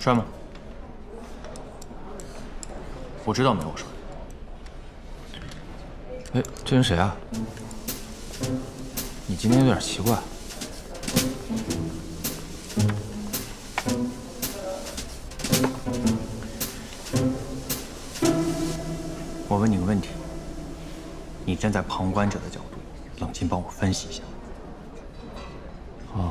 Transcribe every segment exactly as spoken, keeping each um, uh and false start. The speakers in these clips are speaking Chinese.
帅吗？我知道没我帅。 哎，这人谁啊？你今天有点奇怪。 我问你个问题，你站在旁观者的角度，冷静帮我分析一下。 哦。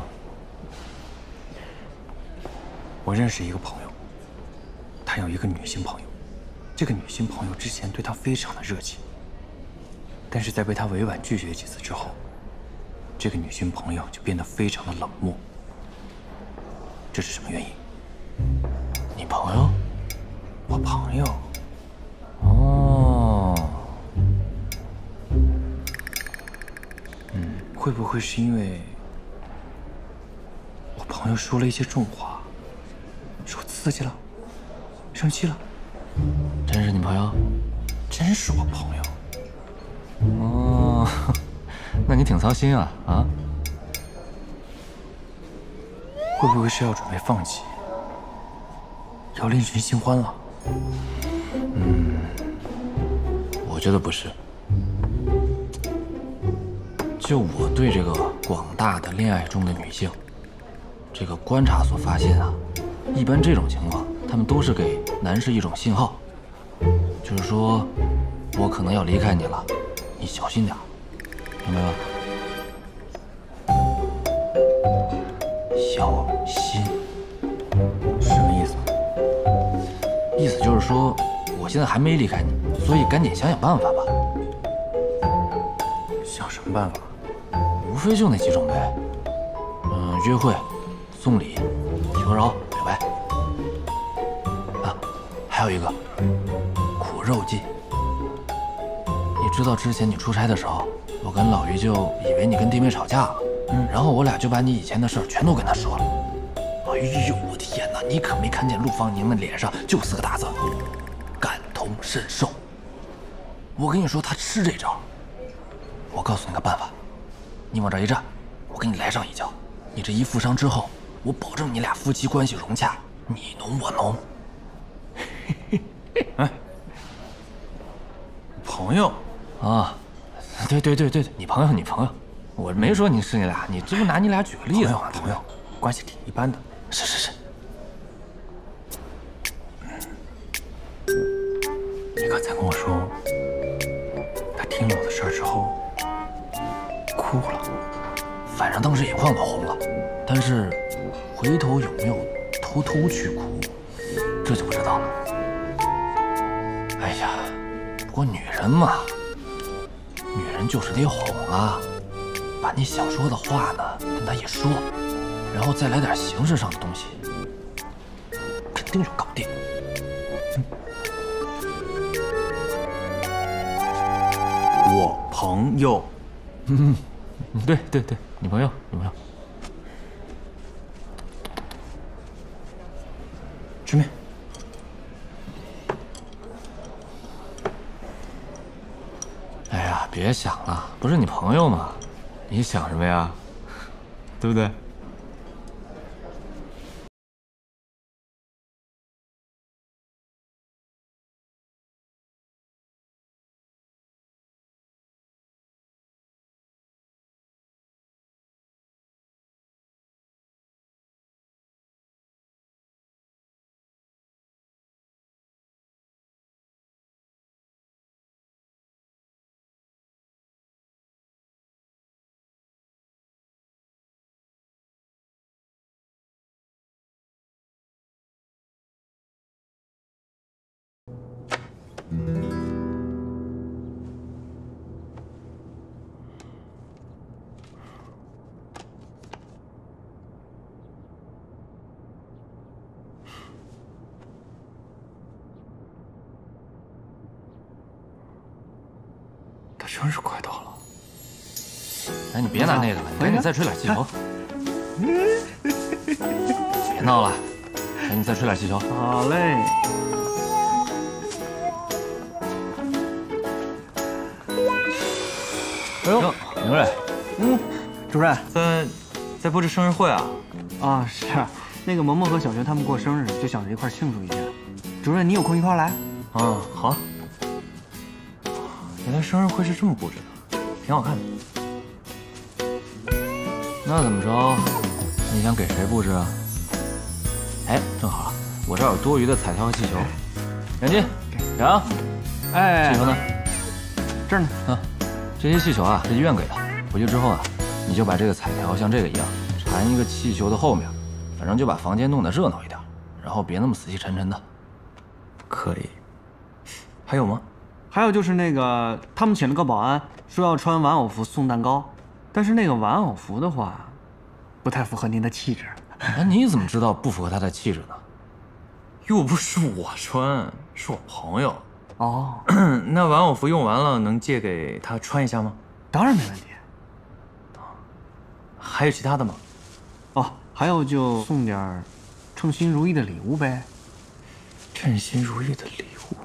我认识一个朋友，他有一个女性朋友，这个女性朋友之前对他非常的热情，但是在被他委婉拒绝几次之后，这个女性朋友就变得非常的冷漠。这是什么原因？ 你朋友？ 我朋友。 哦。 嗯，会不会是因为我朋友说了一些重话，受刺激了，生气了？ 真是你朋友？ 真是我朋友。 哦，那你挺操心啊啊！ 会不会是要准备放弃，要另寻新欢了？ 嗯，我觉得不是。就我对这个广大的恋爱中的女性，这个观察所发现啊，一般这种情况，她们都是给男士一种信号，就是说，我可能要离开你了，你小心点，明白吗？小心， 什么意思？ 意思就是说，我现在还没离开你，所以赶紧想想办法吧。 想什么办法？ 无非就那几种呗，嗯，约会、送礼、求饶、表白，啊，还有一个苦肉计。你知道之前你出差的时候，我跟老于就以为你跟弟妹吵架了，嗯，然后我俩就把你以前的事儿全都跟他说了。哎呦，我天哪！你可没看见陆芳宁的脸上就四个大字：感同身受。我跟你说，他吃这招。我告诉你个办法。你往这一站，我给你来上一脚。你这一负伤之后，我保证你俩夫妻关系融洽，你侬我侬。 哎，朋友啊，对对对对对，你朋友你朋友，我没说你是你俩，你这不拿你俩举个例子吗？ 朋友，关系挺一般的。 是是是。 你刚才跟我说，他听了我的事儿之后。哭了， 反正当时眼眶都红了，但是回头有没有偷偷去哭，这就不知道了。哎呀，不过女人嘛，女人就是得哄啊，把你想说的话呢跟她一说，然后再来点形式上的东西，肯定就搞定。嗯、 我朋友。 嗯。对对对，女朋友，女朋友。 吃面。 哎呀，别想了，不是你朋友吗？你想什么呀？对不对？ 他生日快到了。 哎，你别拿那个了，你赶紧再吹点气球。别闹了，赶紧再吹点气球。 好嘞。 哎呦，明瑞， 嗯，主任在在布置生日会啊？ 啊，是。 那个萌萌和小璇他们过生日，就想着一块庆祝一下。主任，你有空一块来？ 啊，好啊。原来生日会是这么布置的，挺好看的。 那怎么着？你想给谁布置啊？哎，正好，我这儿有多余的彩条和气球。杨金，杨， 哎， 气球呢？ 这儿呢。 啊，这些气球啊是医院给的。回去之后啊，你就把这个彩条像这个一样缠一个气球的后面，反正就把房间弄得热闹一点，然后别那么死气沉沉的。 可以。还有吗？ 还有就是那个，他们请了个保安，说要穿玩偶服送蛋糕，但是那个玩偶服的话，不太符合您的气质。 那你怎么知道不符合他的气质呢？ 又不是我穿，是我朋友。 哦， 那玩偶服用完了，能借给他穿一下吗？ 当然没问题。 还有其他的吗？ 哦，还有就送点称心如意的礼物呗。 称心如意的礼物。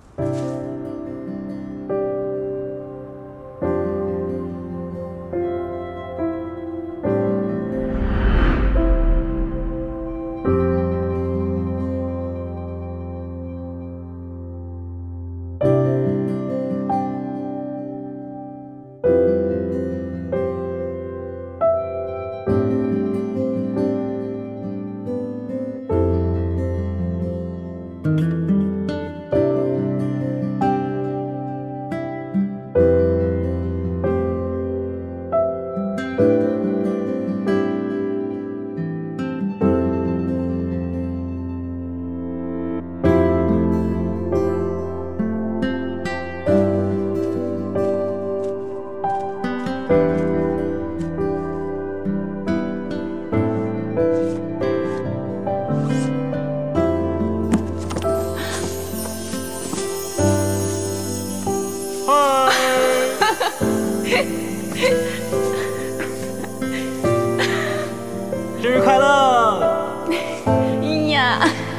生日快乐！ 哎呀，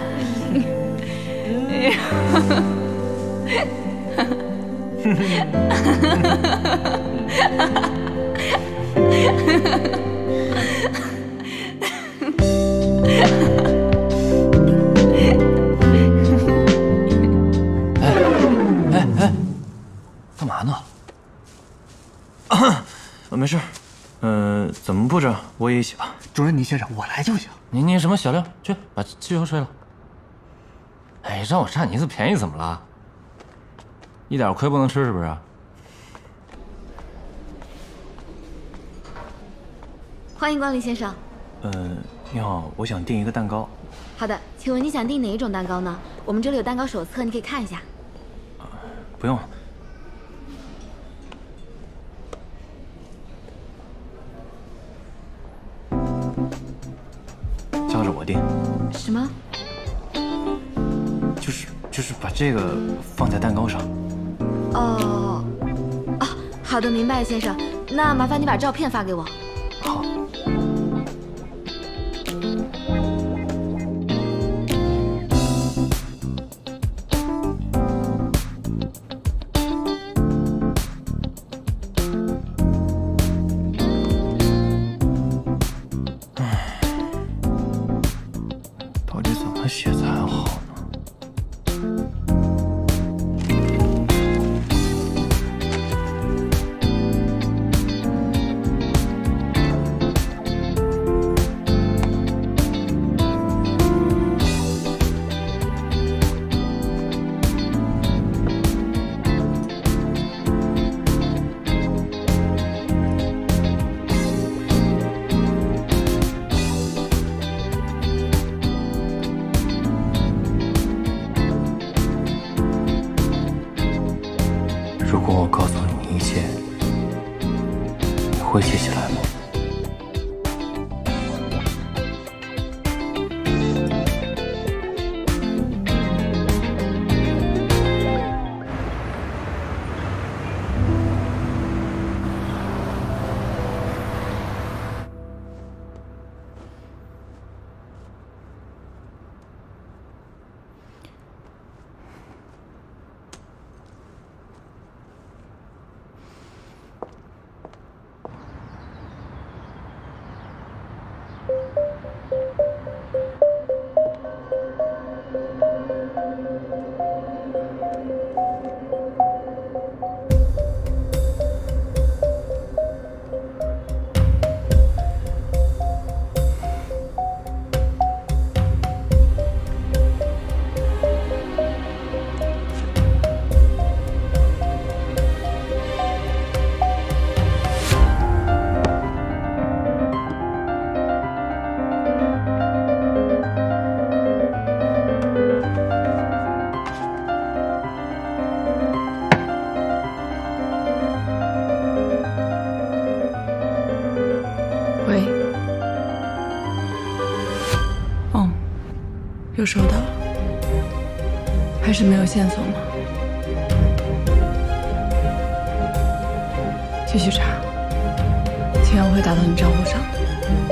哎哎哎，干嘛呢？ 啊，没事。嗯、呃，怎么布置？我也一起吧。 主任，你先生，我来就行。 你你什么小六，去把气球吹了。哎，让我占你一次便宜怎么了？一点亏不能吃是不是？ 欢迎光临，先生。 呃，你好，我想订一个蛋糕。 好的，请问你想订哪一种蛋糕呢？我们这里有蛋糕手册，你可以看一下。 呃、不用了。照着我订。 什么？ 就是就是把这个放在蛋糕上。 哦，哦，好的，明白，先生。那麻烦你把照片发给我。 好。唉，到底怎么写才好呢？如果我告诉你一切，你会记起来吗？ 又收到了，还是没有线索吗？继续查，钱我会打到你账户上的。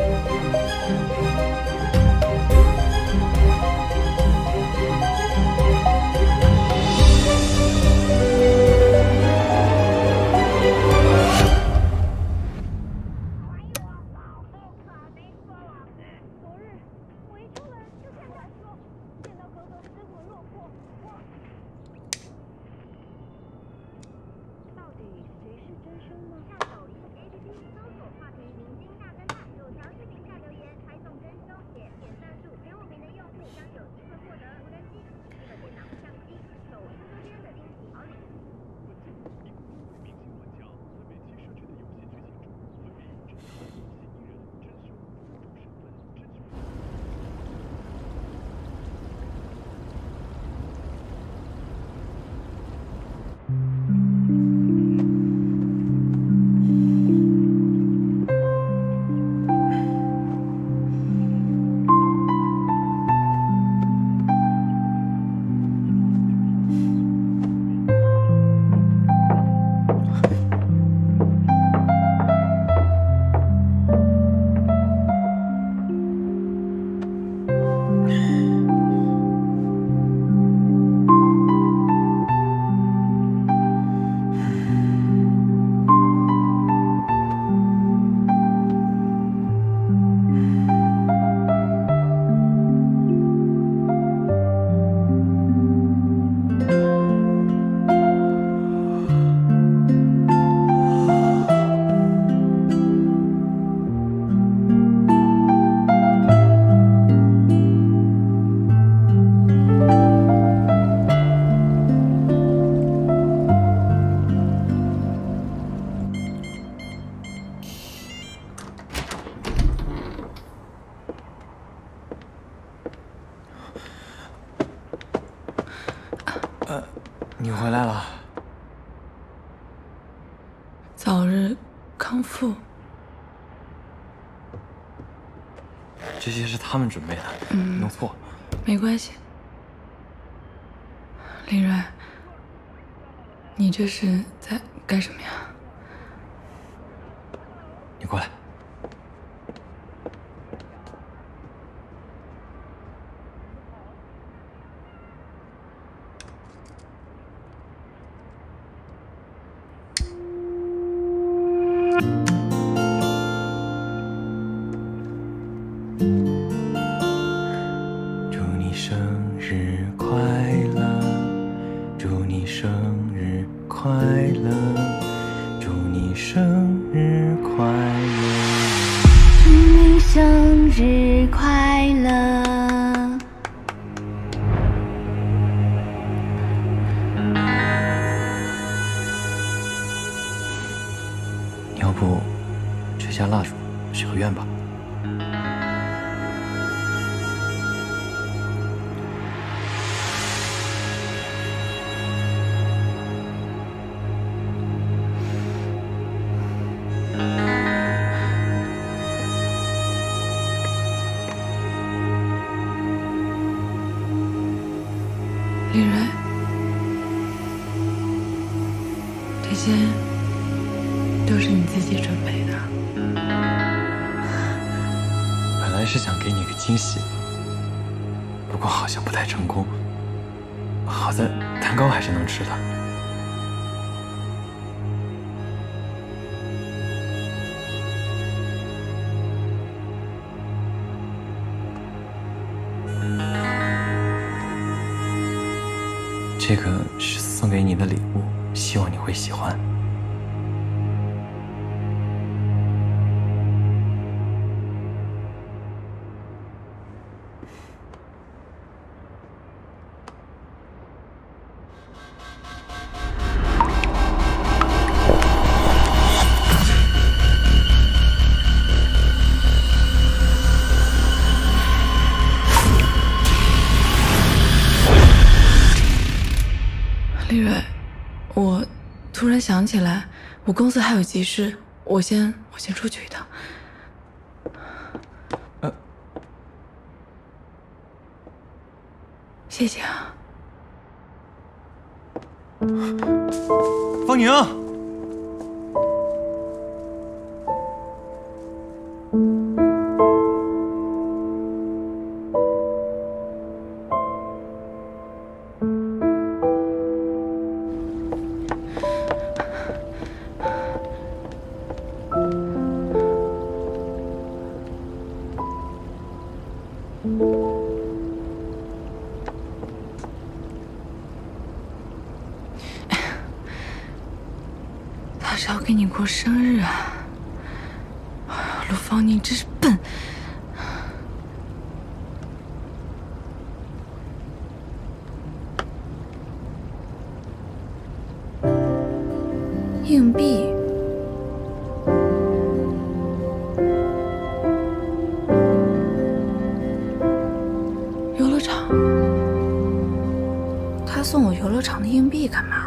你回来了， 早日康复。 这些是他们准备的， 嗯， 弄错了。 没关系。林睿，你这是在干什么呀？ 你过来。 要不，吹下蜡烛，许个愿吧。 林睿，这些。 都是你自己准备的。 本来是想给你个惊喜，不过好像不太成功。好在蛋糕还是能吃的。这个是送给你的礼物，希望你会喜欢。 李蕊，我突然想起来，我公司还有急事，我先我先出去一趟。 呃， 谢谢啊。 方宁， 他是要给你过生日啊！哎呀，陆芳宁真是笨。硬币。游乐场。他送我游乐场的硬币干嘛？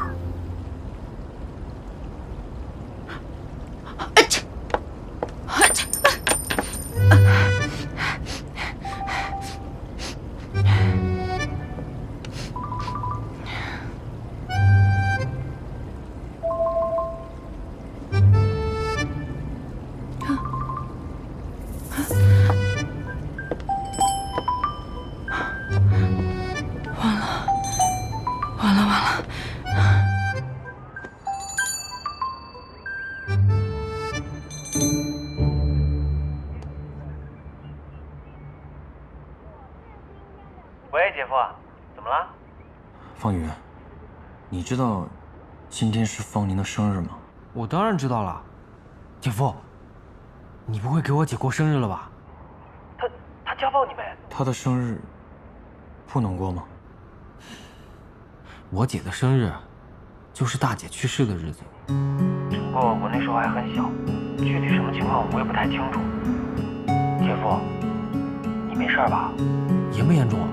完了完了！ 喂，姐夫，怎么了？方云，你知道今天是方宁的生日吗？ 我当然知道了。姐夫，你不会给我姐过生日了吧？ 他他家暴你呗？他的生日不能过吗？ 我姐的生日就是大姐去世的日子。 只不过我那时候还很小，具体什么情况我也不太清楚。姐夫，你没事吧？ 严不严重啊？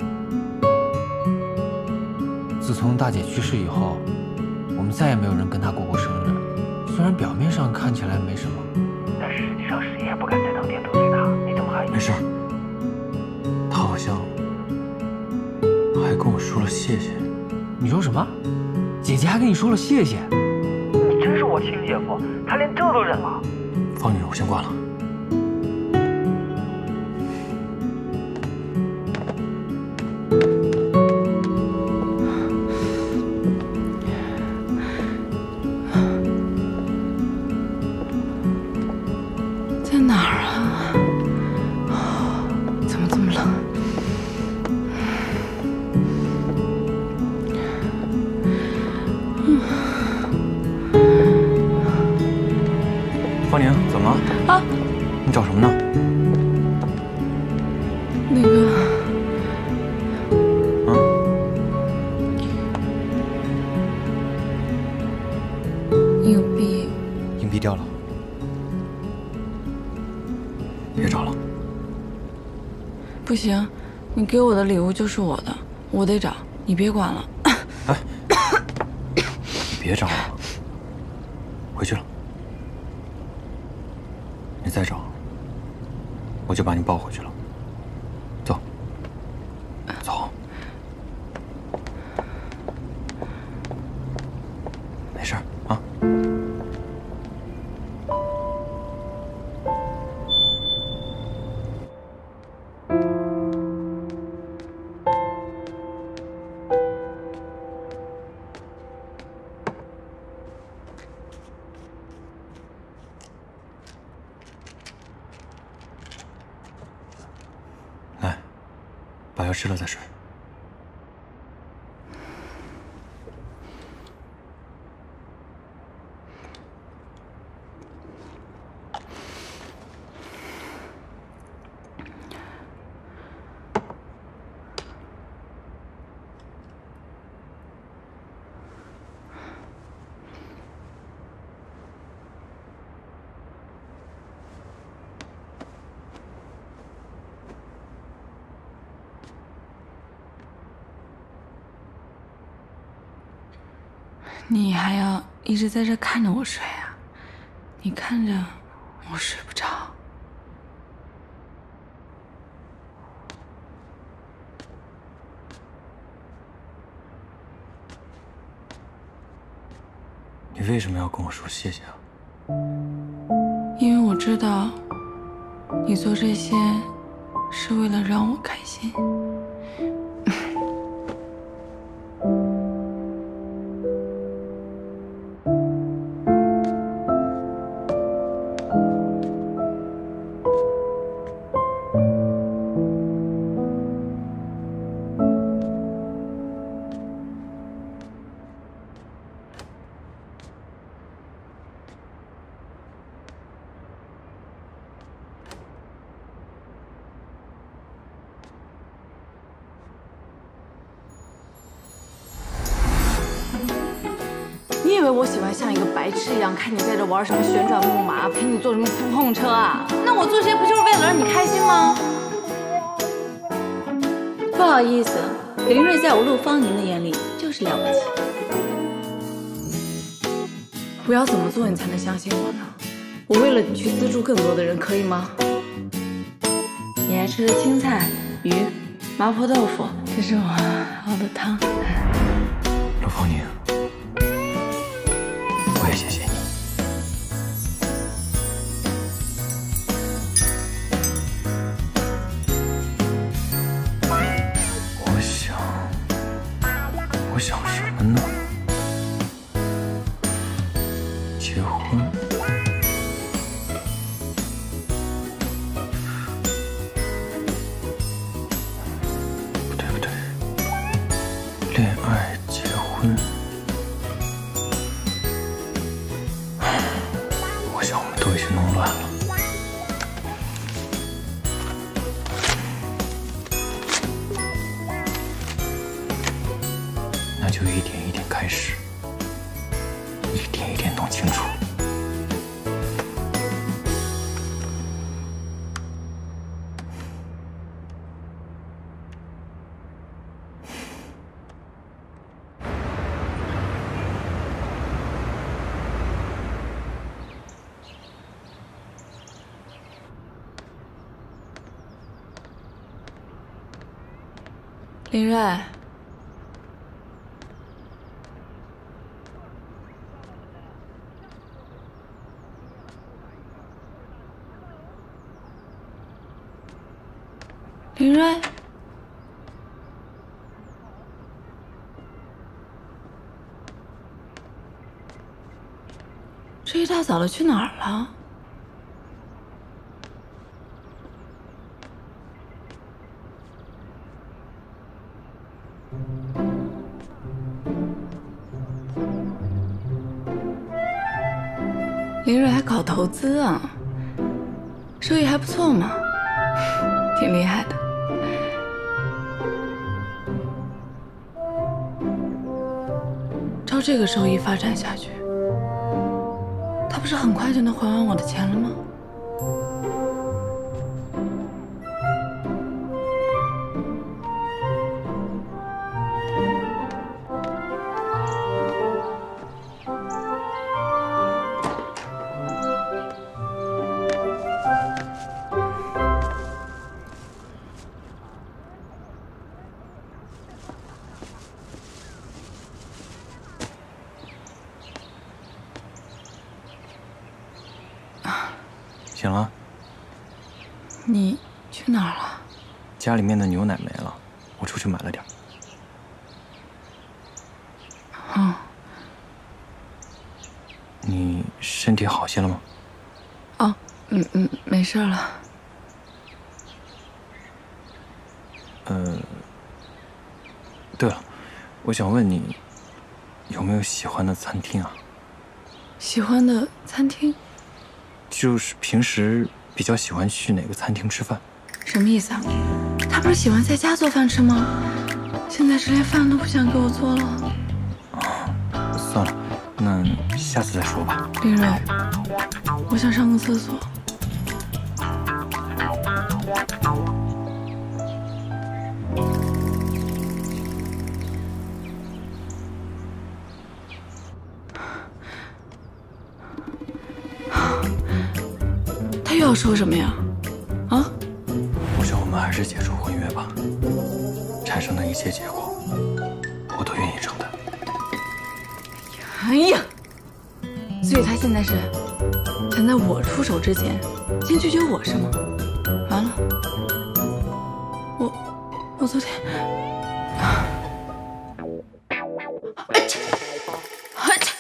自从大姐去世以后，我们再也没有人跟她过过生日。虽然表面上看起来没什么， 但实际上谁也不敢在当天得罪她。你怎么还……没事。她好像还跟我说了谢谢。 你说什么？姐姐还跟你说了谢谢？ 你真是我亲姐夫，他连这都忍了。方女，我先挂了。 在哪儿啊？怎么这么冷？ 方宁，怎么了？ 啊！ 你找什么呢？ 那个…… 啊？ 硬币。 硬币掉了，别找了。 不行，你给我的礼物就是我的，我得找，你别管了。 哎，别找了，回去了。你再找，我就把你抱回去了。走，走。没事啊。来，把药吃了再睡。 你还要一直在这看着我睡啊？你看着我睡不着。 你为什么要跟我说谢谢啊？ 因为我知道，你做这些是为了让我开心。 你以为我喜欢像一个白痴一样看你在这玩什么旋转木马，陪你坐什么触碰车啊？那我做这些不就是为了让你开心吗？ 不好意思，林睿在我陆芳宁的眼里就是了不起。 我要怎么做你才能相信我呢？我为了你去资助更多的人，可以吗？ 你爱吃的青菜、鱼、麻婆豆腐， 这是我熬的汤。 陆芳宁，我也谢谢你。我想，我想什么呢？结婚。不对不对，恋爱、结婚。我想我们都已经弄乱了。那就一点一点开始，一点一点弄清楚。 林睿，林睿，这一大早的去哪儿了？林睿还搞投资啊，收益还不错嘛，挺厉害的。照这个收益发展下去，他不是很快就能还完我的钱了吗？ 醒了？ 你去哪儿了？ 家里面的牛奶没了，我出去买了点。 嗯。 你身体好些了吗？ 哦，嗯嗯，没事了。 呃，对了，我想问你，有没有喜欢的餐厅啊？ 喜欢的餐厅？ 就是平时比较喜欢去哪个餐厅吃饭？ 什么意思啊？他不是喜欢在家做饭吃吗？现在是连饭都不想给我做了。 啊，算了，那下次再说吧。 林睿，我想上个厕所。他又要说什么呀？啊？ 我想我们还是解除婚约吧。产生的一切结果，我都愿意承担。 哎呀， 所以他现在是想在我出手之前先拒绝我，是吗？完了，我我昨天，哎切，哎切，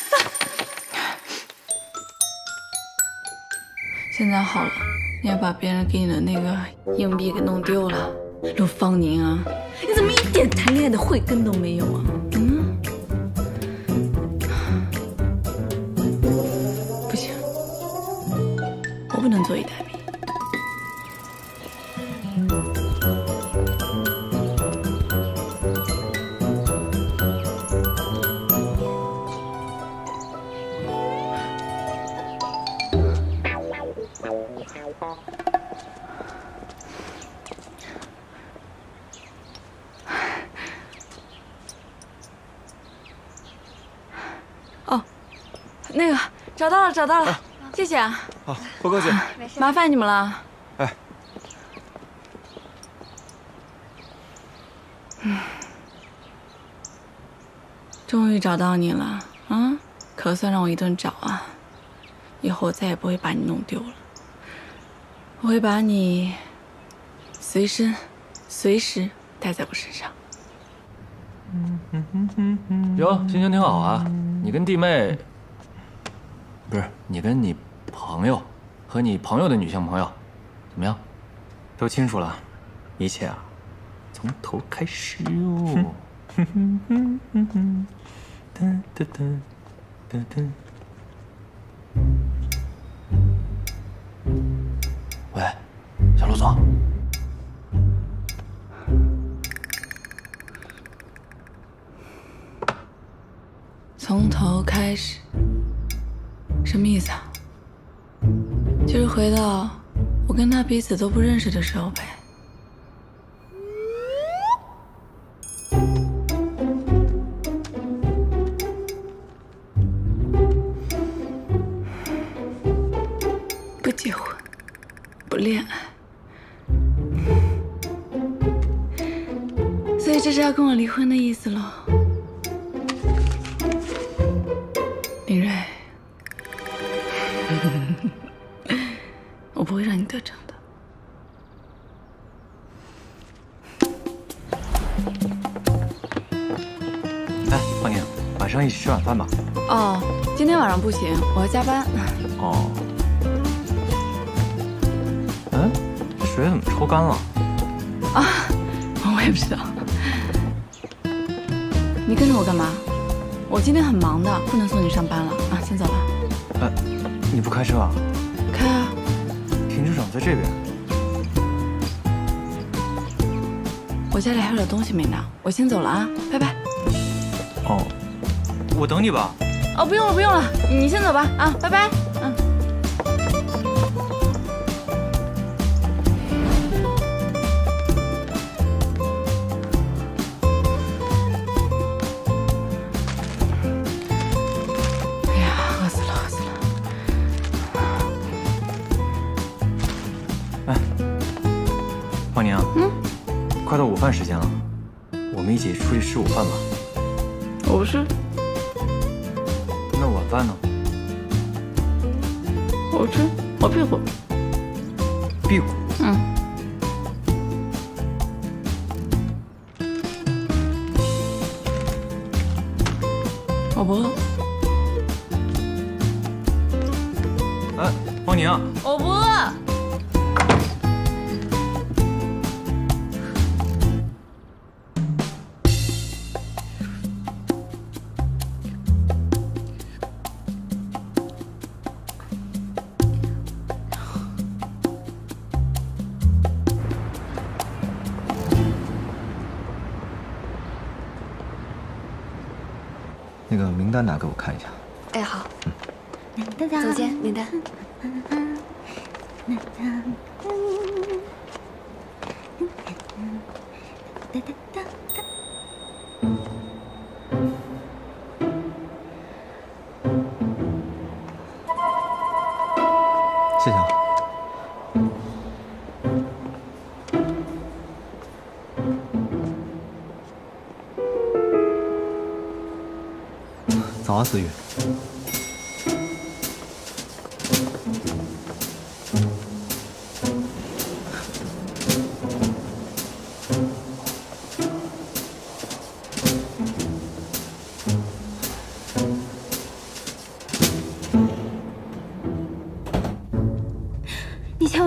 现在好了，你要把别人给你的那个硬币给弄丢了，陆芳宁啊，你怎么一点谈恋爱的慧根都没有啊？嗯。 我不能坐以待毙。哦，那个找到了，找到了，啊、谢谢啊。 好，不客气， 麻烦你们了。 哎， 嗯，终于找到你了啊！可算让我一顿找啊！以后我再也不会把你弄丢了，我会把你随身、随时带在我身上。 哟，心情挺好啊！你跟弟妹，不是你跟你。 朋友和你朋友的女性朋友，怎么样？ 都清楚了，一切啊，从头开始哟。 喂，小陆总， 从头开始，什么意思啊？ 就是回到我跟他彼此都不认识的时候呗。不结婚，不恋爱，所以这是要跟我离婚的意思喽，李瑞。我不会让你得逞的。 哎，方宁，晚上一起吃晚饭吧。 哦，今天晚上不行，我要加班。 哦。嗯，这水怎么抽干了？ 啊，我也不知道。你跟着我干嘛？我今天很忙的，不能送你上班了啊，先走了。 呃，你不开车啊？ 开啊。 停车场在这边。 我家里还有点东西没拿，我先走了啊，拜拜。 哦，我等你吧。 哦，不用了，不用了，你先走吧啊，拜拜。嗯。哎呀，饿死了，饿死了。 方宁， 嗯， 快到午饭时间了，我们一起出去吃午饭吧。 我不是。 那晚饭呢？ 我吃，我屁股。 屁股？ 嗯。我不饿。 哎，方宁， 我不饿。 那个名单拿给我看一下。 哎，好。 嗯， 大家走见名单。 谢谢啊。早啊，思雨。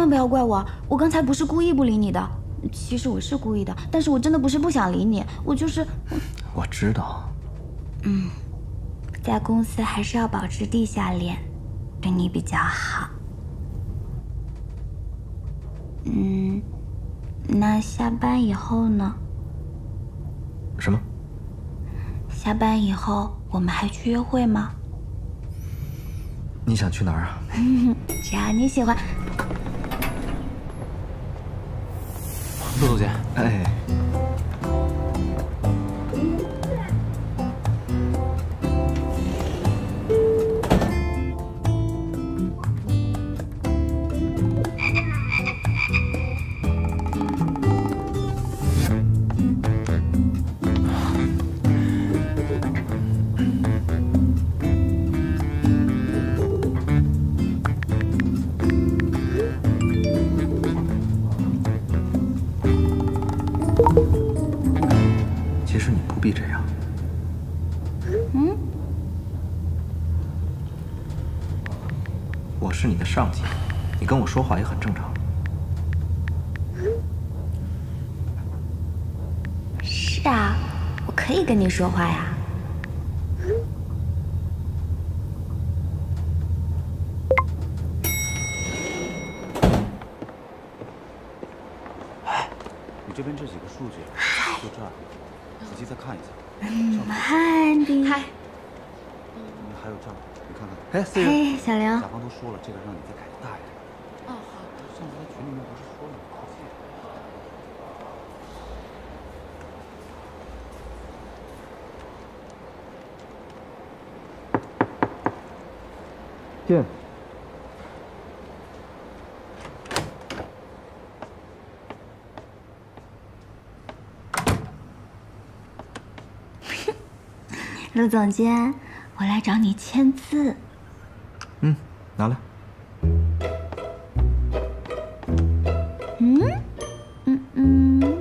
万不要怪我，我刚才不是故意不理你的。其实我是故意的，但是我真的不是不想理你，我就是…… 我知道。 嗯，在公司还是要保持地下恋，对你比较好。嗯，那下班以后呢？ 什么？ 下班以后我们还去约会吗？ 你想去哪儿啊？ 只要你喜欢。 陆总监， 哎。其实你不必这样。 嗯， 我是你的上级，你跟我说话也很正常。 是啊，我可以跟你说话呀。 哎，你这边这几个数据就这儿。仔细再看一下。 嗯，嗨，安迪。嗨。 嗯，还有这儿，你看看。 哎，思雨。 嘿，小刘。 甲方都说了，这个让你再改大一点。哦，好。上次在群里面不是说了吗？ 进。 陆总监，我来找你签字。 嗯，拿来。 嗯，嗯嗯。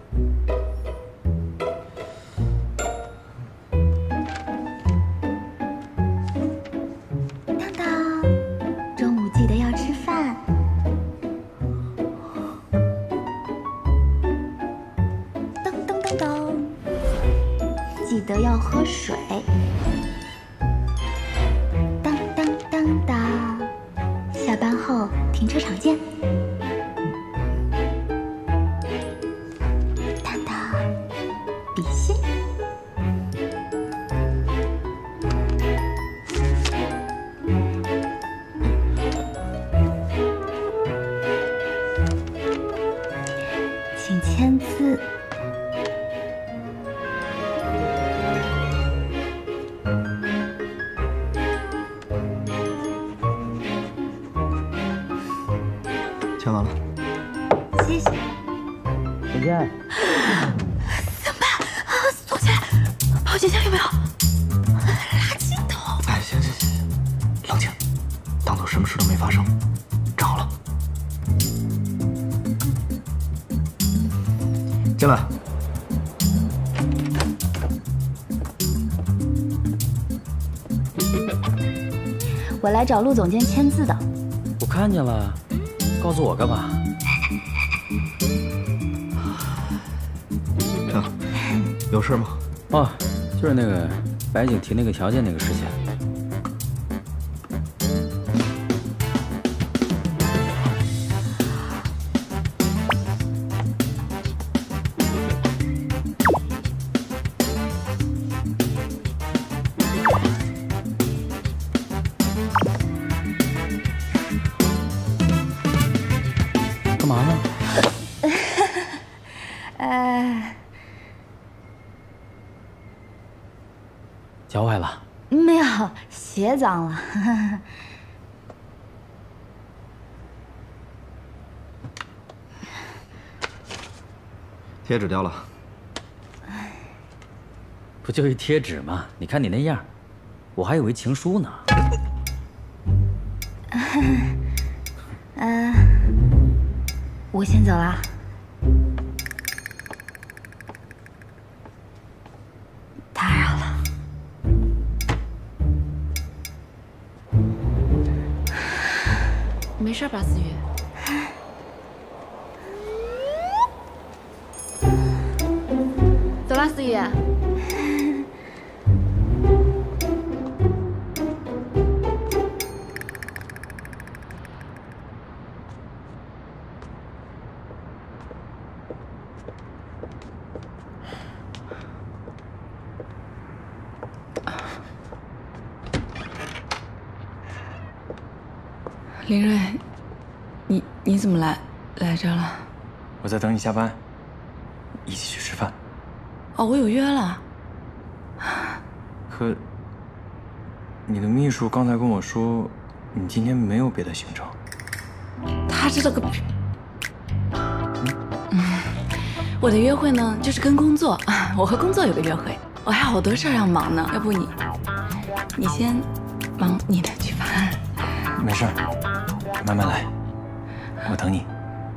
当当，中午记得要吃饭。噔噔噔噔。记得要喝水。当当当当，下班后停车场见。当当，比心。请签字。 签完了。 谢谢。 总监。 怎么办？啊，锁起来！保险箱有没有？垃圾桶。 哎，行行行行，冷静，当做什么事都没发生。站好了。进来。 我来找陆总监签字的。 我看见了。告诉我干嘛？ 啊，有事吗？ 哦，就是那个白景提那个条件那个事情。干嘛呢？ 呃， 脚崴了？ 没有，鞋脏了。 贴纸掉了。 不就一贴纸吗？你看你那样，我还以为情书呢。 呃，我先走了。打扰了。 没事吧，思雨？ 了，思雨？ 林睿，你你怎么来来这了？ 我在等你下班，一起去吃饭。 哦，我有约了。 可，你的秘书刚才跟我说，你今天没有别的行程。 他知道个屁！嗯，我的约会呢，就是跟工作，我和工作有个约会，我还有好多事儿要忙呢。要不你，你先忙你的去吧。 没事儿，慢慢来，我等你。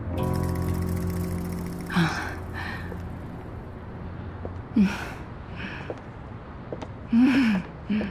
啊，嗯，嗯嗯。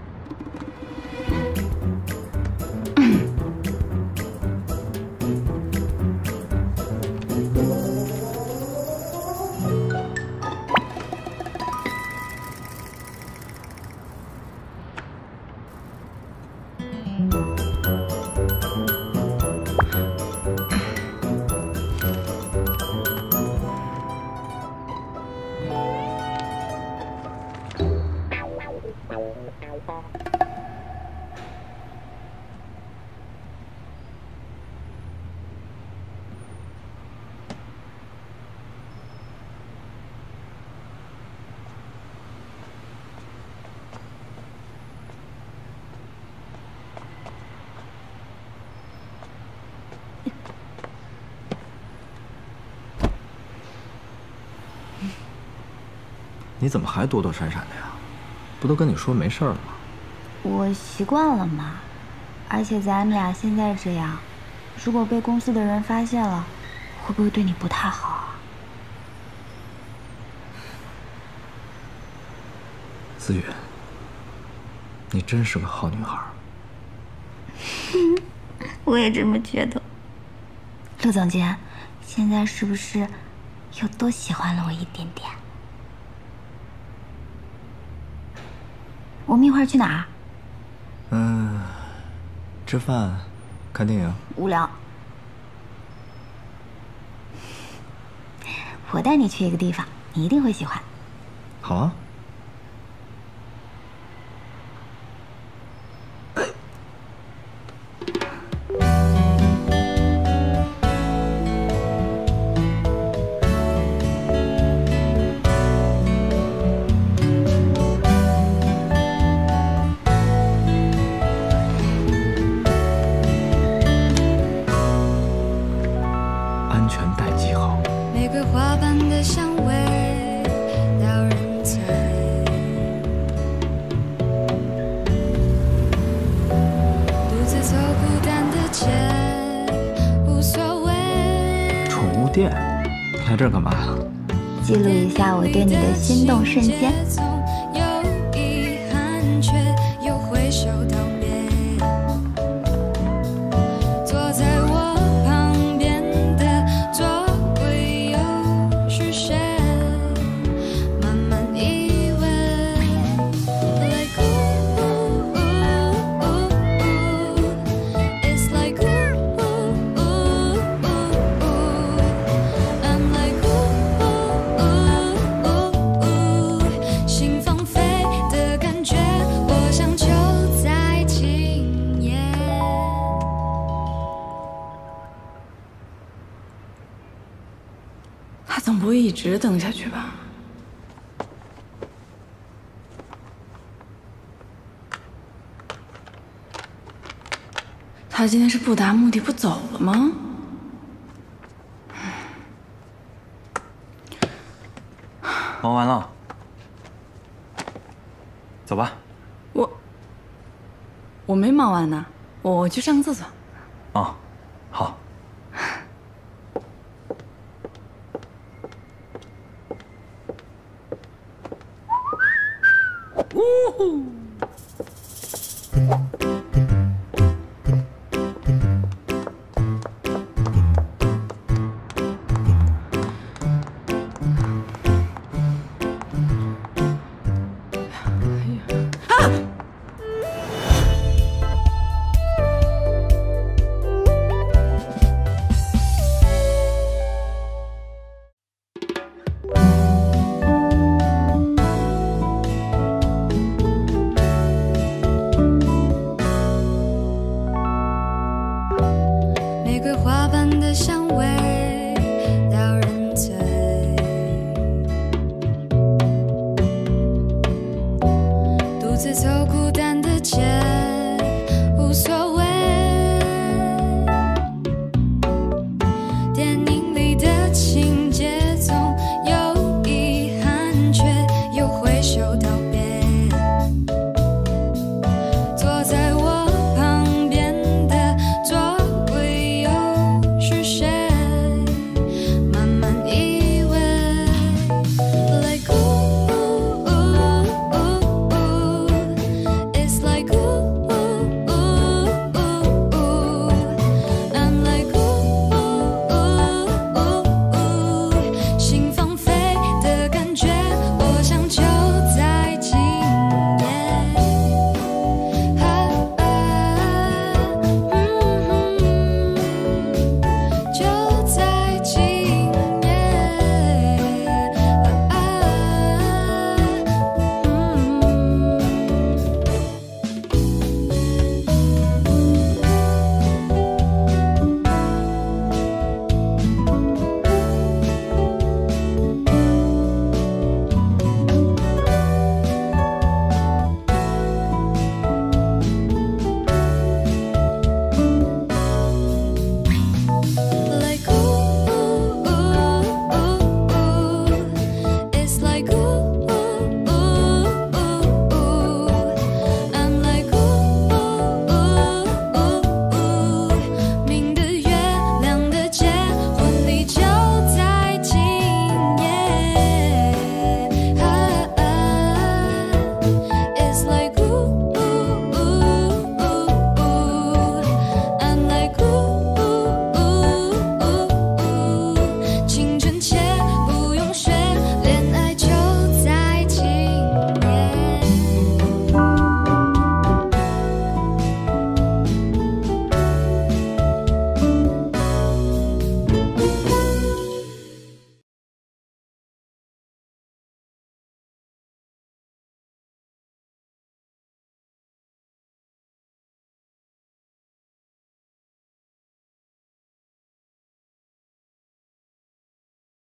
你怎么还躲躲闪闪的呀？不都跟你说没事了吗？ 我习惯了嘛，而且咱们俩现在这样，如果被公司的人发现了，会不会对你不太好啊？ 思雨，你真是个好女孩。 我也这么觉得。陆总监，现在是不是又多喜欢了我一点点？我们一会儿去哪儿？ 嗯，吃饭，看电影。 无聊。我带你去一个地方，你一定会喜欢。 好啊。来这儿干嘛呀？ 记录一下我对你的心动瞬间。 总不会一直等下去吧？他今天是不达目的不走了吗？ 忙完了，走吧。 我我没忙完呢，我去上个厕所。 哦，好。呜呼！ 香味。